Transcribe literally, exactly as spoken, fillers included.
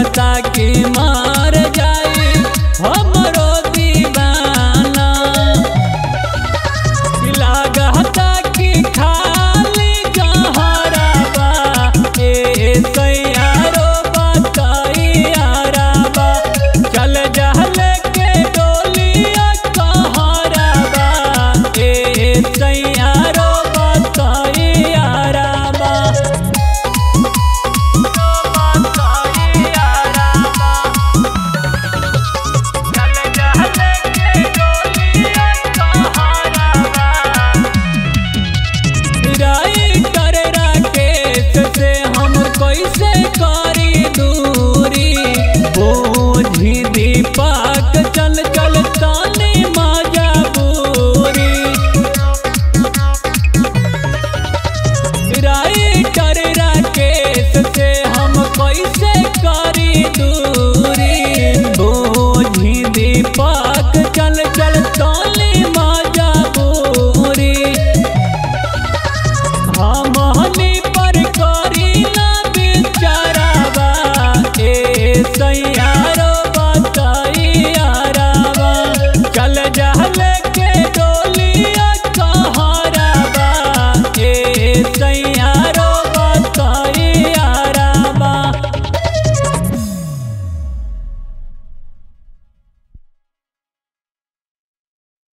लागता कि मार जाए हमरो दीवाना। लागता कि खाली जहरबा ए सैयारो बतैयारबा चल जहल के डोलिया कहरबा ए सैयारो बतैयारबा। कैसे करी दूरी बोझी दीपक चल चल तानी मजबूरी। राइटर राकेश से हम कैसे करी दूरी बोझी दीपक चल चल तानी मजबूरी। हमनी पर करी सैयारो बतैयारबा चल जहल के डोलिया कहरबा ए सैया।